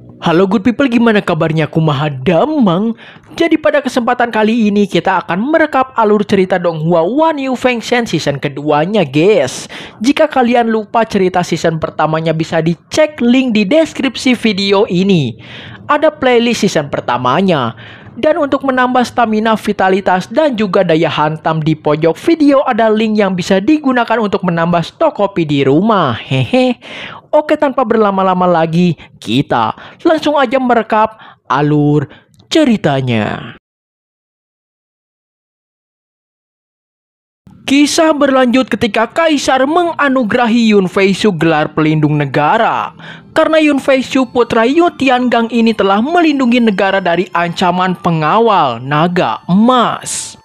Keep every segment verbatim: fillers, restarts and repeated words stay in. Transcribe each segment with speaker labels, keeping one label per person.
Speaker 1: Halo good people, gimana kabarnya? Kumaha damang. Jadi pada kesempatan kali ini kita akan merekap alur cerita Donghua One Yu Feng Shen season keduanya guys. Jika kalian lupa cerita season pertamanya bisa dicek link di deskripsi video ini. Ada playlist season pertamanya. Dan untuk menambah stamina, vitalitas, dan juga daya hantam di pojok video ada link yang bisa digunakan untuk menambah stok kopi di rumah. Hehe. Oke, tanpa berlama-lama lagi, kita langsung aja merekap alur ceritanya. Kisah berlanjut ketika Kaisar menganugerahi Yun Feishu gelar pelindung negara. Karena Yun Feishu putra Yu Tiangang ini telah melindungi negara dari ancaman pengawal naga emas.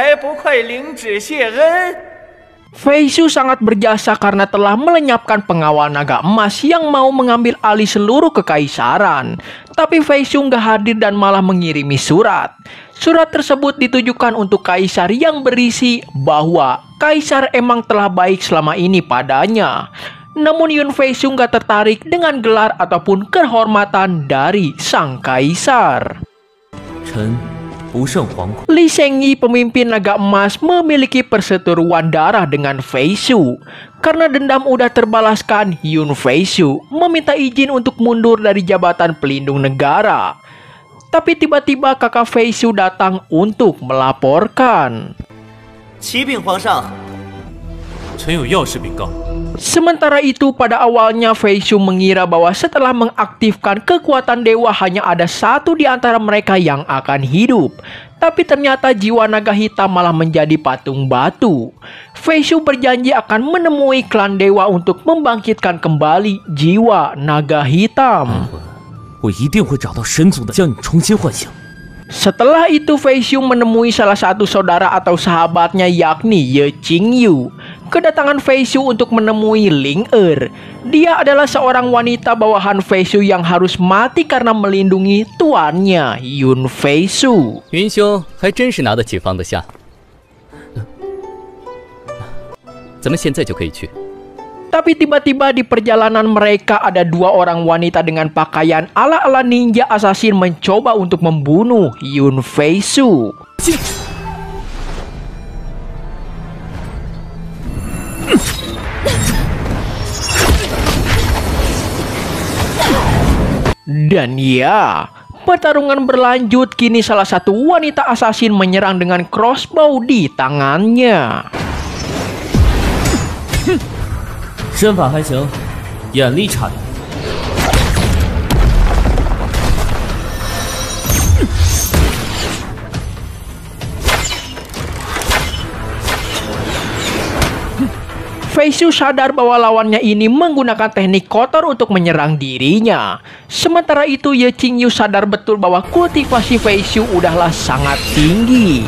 Speaker 1: Feishu sangat berjasa karena telah melenyapkan pengawal naga emas yang mau mengambil alih seluruh kekaisaran. Tapi Feishu nggak hadir dan malah mengirimi surat. Surat tersebut ditujukan untuk Kaisar yang berisi bahwa Kaisar emang telah baik selama ini padanya. Namun Yun Feishu nggak tertarik dengan gelar ataupun kehormatan dari sang Kaisar.
Speaker 2: Chen.
Speaker 1: Li Shengyi, pemimpin naga emas, memiliki perseteruan darah dengan Feishu. Karena dendam udah terbalaskan, Yun Feishu meminta izin untuk mundur dari jabatan pelindung negara. Tapi tiba-tiba kakak Feishu datang untuk melaporkan. Sementara itu pada awalnya Feishu mengira bahwa setelah mengaktifkan kekuatan dewa hanya ada satu di antara mereka yang akan hidup. Tapi ternyata jiwa naga hitam malah menjadi patung batu. Feishu berjanji akan menemui klan dewa untuk membangkitkan kembali jiwa naga hitam. Setelah itu Feishu menemui salah satu saudara atau sahabatnya yakni Ye Qingyu. Kedatangan Feishu untuk menemui Ling Er. Dia adalah seorang wanita bawahan Feishu yang harus mati karena melindungi tuannya Yun Feishu.
Speaker 2: Yun兄还真是拿得起放得下。咱们现在就可以去。
Speaker 1: Tapi tiba-tiba di perjalanan mereka ada dua orang wanita dengan pakaian ala-ala ninja assassin mencoba untuk membunuh Yun Feishu. Dan ya, pertarungan berlanjut. Kini salah satu wanita assassin menyerang dengan crossbow di tangannya.
Speaker 2: 身法还行，眼力差点。
Speaker 1: Feishu sadar bahwa lawannya ini menggunakan teknik kotor untuk menyerang dirinya. Sementara itu Ye Qingyu sadar betul bahwa kultivasi Feishu udahlah sangat tinggi.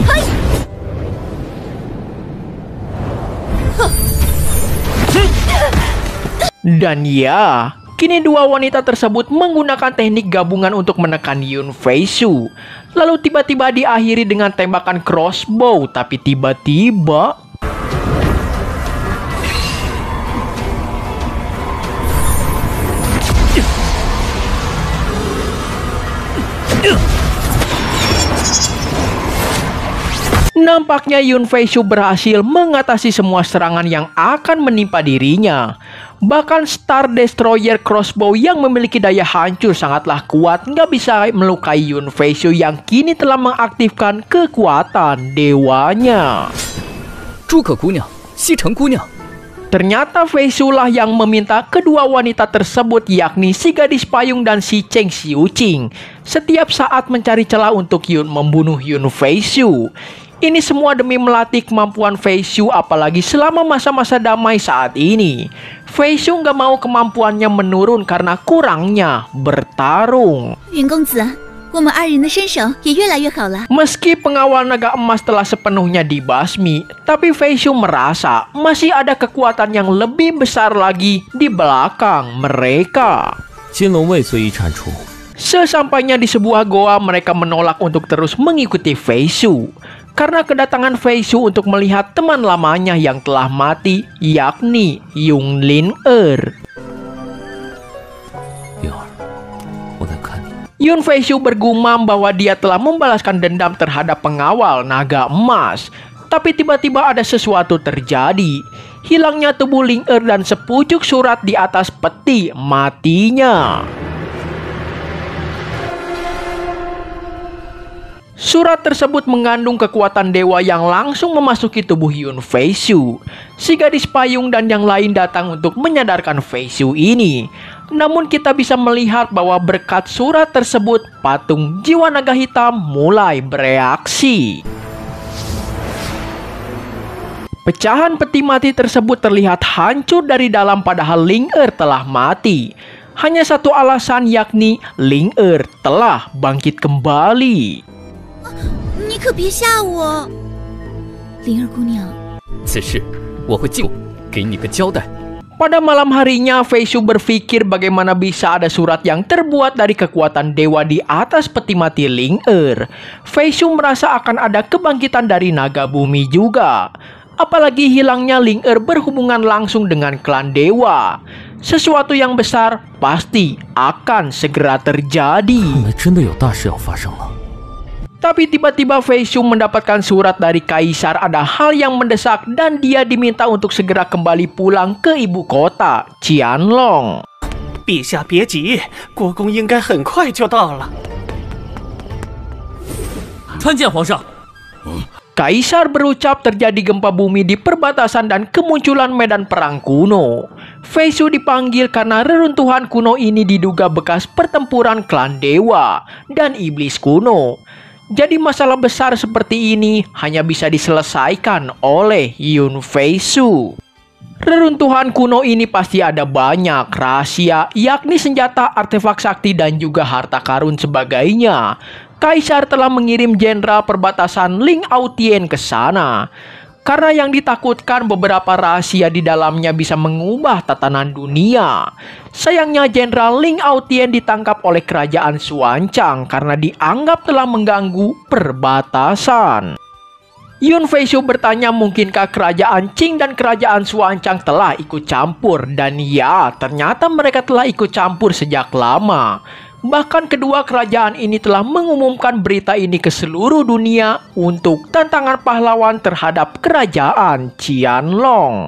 Speaker 1: Dan ya, kini dua wanita tersebut menggunakan teknik gabungan untuk menekan Yun Feishu. Lalu tiba-tiba diakhiri dengan tembakan crossbow. Tapi tiba-tiba nampaknya Yun Feishu berhasil mengatasi semua serangan yang akan menimpa dirinya. Bahkan Star Destroyer Crossbow yang memiliki daya hancur sangatlah kuat nggak bisa melukai Yun Feishu yang kini telah mengaktifkan kekuatan dewanya. Ternyata Feishu lah yang meminta kedua wanita tersebut yakni si gadis payung dan si Cheng Xiuqing setiap saat mencari celah untuk Yun membunuh Yun Feishu. Ini semua demi melatih kemampuan Feishu apalagi selama masa-masa damai saat ini. Feishu nggak mau kemampuannya menurun karena kurangnya bertarung. Meski pengawal naga emas telah sepenuhnya dibasmi, tapi Feishu merasa masih ada kekuatan yang lebih besar lagi di belakang mereka. Sesampainya di sebuah goa, mereka menolak untuk terus mengikuti Feishu. Karena kedatangan Feishu untuk melihat teman lamanya yang telah mati, yakni Yung Lin Er. Yun Feishu bergumam bahwa dia telah membalaskan dendam terhadap pengawal naga emas. Tapi tiba-tiba ada sesuatu terjadi. Hilangnya tubuh Ling Er dan sepucuk surat di atas peti matinya. Surat tersebut mengandung kekuatan dewa yang langsung memasuki tubuh Yun Feishu. Si gadis payung dan yang lain datang untuk menyadarkan Feishu ini. Namun kita bisa melihat bahwa berkat surat tersebut, patung jiwa naga hitam mulai bereaksi. Pecahan peti mati tersebut terlihat hancur dari dalam padahal Ling Er telah mati. Hanya satu alasan, yakni Ling Er telah bangkit kembali.
Speaker 3: 你可别吓我，灵儿姑娘。
Speaker 2: 此事我会尽给你个交代。
Speaker 1: Pada malam harinya, Feishu berpikir bagaimana bisa ada surat yang terbuat dari kekuatan dewa di atas peti mati Ling Er. Feishu merasa akan ada kebangkitan dari naga bumi juga. Apalagi hilangnya Ling Er berhubungan langsung dengan klan dewa. Sesuatu yang besar pasti akan segera terjadi.
Speaker 2: 看来真的有大事要发生了。
Speaker 1: Tapi tiba-tiba Feishu mendapatkan surat dari Kaisar, ada hal yang mendesak dan dia diminta untuk segera kembali pulang ke ibu kota, Qianlong.
Speaker 4: 陛下别急，国公应该很快就到了。
Speaker 2: 参见皇上。
Speaker 1: Kaisar berucap terjadi gempa bumi di perbatasan dan kemunculan medan perang kuno. Feishu dipanggil karena reruntuhan kuno ini diduga bekas pertempuran klan dewa dan iblis kuno. Jadi masalah besar seperti ini hanya bisa diselesaikan oleh Yun Feishu. Reruntuhan kuno ini pasti ada banyak rahasia, yakni senjata, artefak sakti, dan juga harta karun sebagainya. Kaisar telah mengirim jenderal perbatasan Ling Aotien ke sana. Karena yang ditakutkan beberapa rahasia di dalamnya bisa mengubah tatanan dunia. Sayangnya jenderal Ling Aotien ditangkap oleh kerajaan Xuanchang karena dianggap telah mengganggu perbatasan. Yun Feishu bertanya mungkinkah kerajaan Qing dan kerajaan Xuanchang telah ikut campur. Dan ya, ternyata mereka telah ikut campur sejak lama. Bahkan kedua kerajaan ini telah mengumumkan berita ini ke seluruh dunia untuk tantangan pahlawan terhadap kerajaan Qianlong.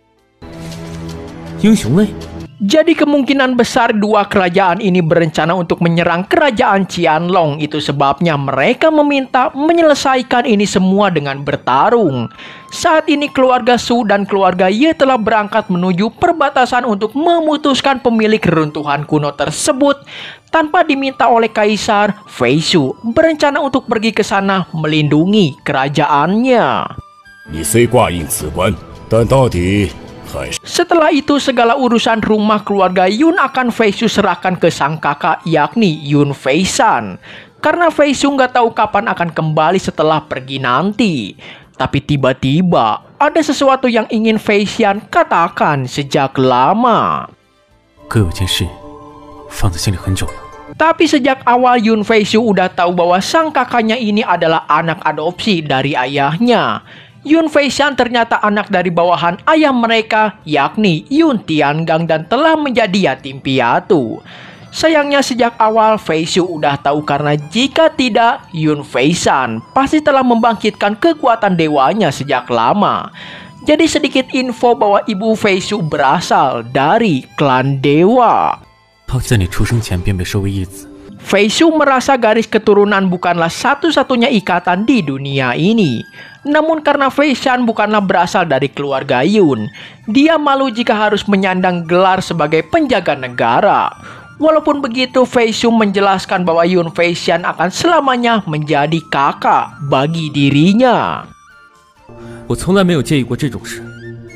Speaker 2: 英雄类，
Speaker 1: Jadi kemungkinan besar dua kerajaan ini berencana untuk menyerang kerajaan Qianlong. Itu sebabnya mereka meminta menyelesaikan ini semua dengan bertarung. Saat ini keluarga Su dan keluarga Ye telah berangkat menuju perbatasan untuk memutuskan pemilik reruntuhan kuno tersebut. Tanpa diminta oleh Kaisar, Feishu berencana untuk pergi ke sana melindungi kerajaannya.
Speaker 5: 你虽挂印此官，但到底还是
Speaker 1: Setelah itu segala urusan rumah keluarga Yun akan Feishu serahkan ke sang kakak, yakni Yun Feishan. Karena Feishu nggak tahu kapan akan kembali setelah pergi nanti. Tapi tiba-tiba ada sesuatu yang ingin Feishan katakan sejak lama.
Speaker 2: 哥有件事放在心里很久了。
Speaker 1: Tapi sejak awal Yun Feishu udah tahu bahwa sang kakaknya ini adalah anak adopsi dari ayahnya. Yun Feishan ternyata anak dari bawahan ayah mereka, yakni Yun Tiangang, dan telah menjadi yatim piatu. Sayangnya sejak awal Feishu udah tahu karena jika tidak, Yun Feishan pasti telah membangkitkan kekuatan dewanya sejak lama. Jadi sedikit info bahwa ibu Feishu berasal dari klan dewa.
Speaker 2: 他在你出生前便被收为义子。
Speaker 1: Feishu merasa garis keturunan bukanlah satu-satunya ikatan di dunia ini. Namun karena Feishan bukanlah berasal dari keluarga Yun, dia malu jika harus menyandang gelar sebagai penjaga negara. Walaupun begitu, Feishu menjelaskan bahwa Yun Feishan akan selamanya menjadi kakak bagi dirinya.
Speaker 2: 我从来没有介意过这种事。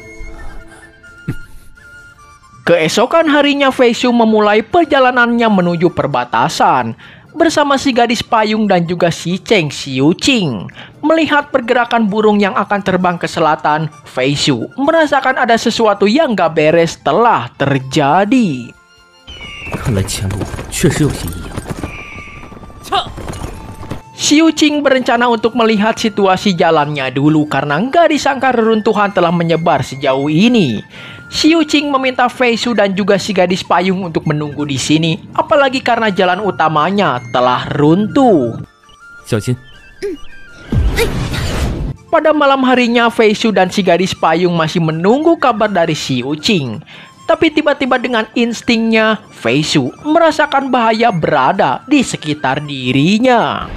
Speaker 1: Keesokan harinya Feishu memulai perjalanannya menuju perbatasan bersama si gadis payung dan juga si Cheng Xiuqing. Melihat pergerakan burung yang akan terbang ke selatan, Feishu merasakan ada sesuatu yang gak beres telah terjadi.
Speaker 2: 看来前路确实有些异样。枪！
Speaker 1: Xiuqing berencana untuk melihat situasi jalannya dulu karena nggak disangka reruntuhan telah menyebar sejauh ini. Xiu Qing meminta Fei Su dan juga si gadis payung untuk menunggu di sini, apalagi karena jalan utamanya telah runtuh.
Speaker 2: 小心！
Speaker 1: Pada malam harinya, Fei Su dan si gadis payung masih menunggu kabar dari Xiu Qing. Tapi tiba-tiba dengan instingnya, Fei Su merasakan bahaya berada di sekitar dirinya.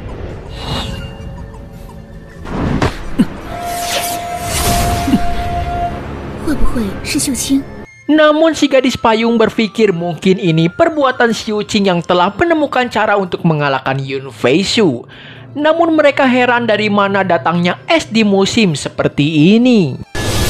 Speaker 1: Namun si gadis payung berpikir mungkin ini perbuatan Xiu Qing yang telah menemukan cara untuk mengalahkan Yun Fei Su. Namun mereka heran dari mana datangnya es di musim seperti ini.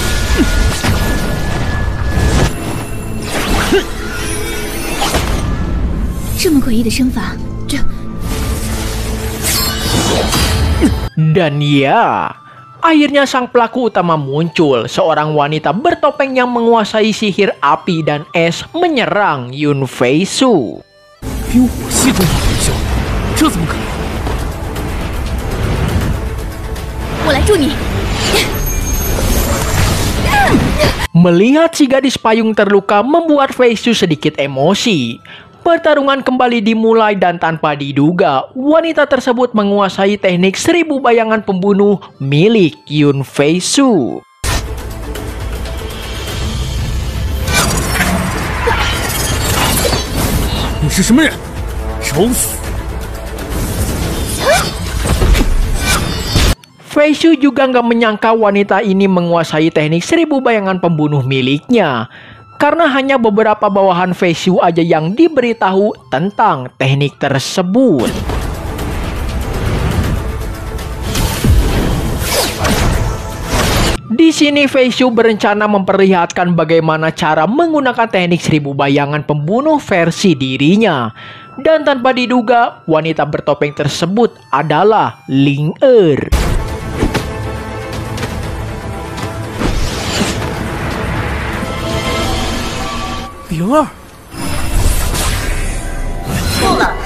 Speaker 1: Dan ya, akhirnya sang pelaku utama muncul, seorang wanita bertopeng yang menguasai sihir api dan es menyerang Yun Fei Su.
Speaker 2: 比我系统好有效，这怎么可能？
Speaker 3: 我来助你。
Speaker 1: Melihat si gadis payung terluka membuat Fei Su sedikit emosi. Pertarungan kembali dimulai dan tanpa diduga, wanita tersebut menguasai teknik seribu bayangan pembunuh milik Yun Fei Su.
Speaker 2: Ni是什么人？找死！
Speaker 1: Fei Su juga nggak menyangka wanita ini menguasai teknik seribu bayangan pembunuh miliknya. Karena hanya beberapa bawahan Fei Su aja yang diberitahu tentang teknik tersebut. Di sini Fei Su berencana memperlihatkan bagaimana cara menggunakan teknik seribu bayangan pembunuh versi dirinya. Dan tanpa diduga, wanita bertopeng tersebut adalah Ling Er.
Speaker 2: Ling Er，
Speaker 3: 够了，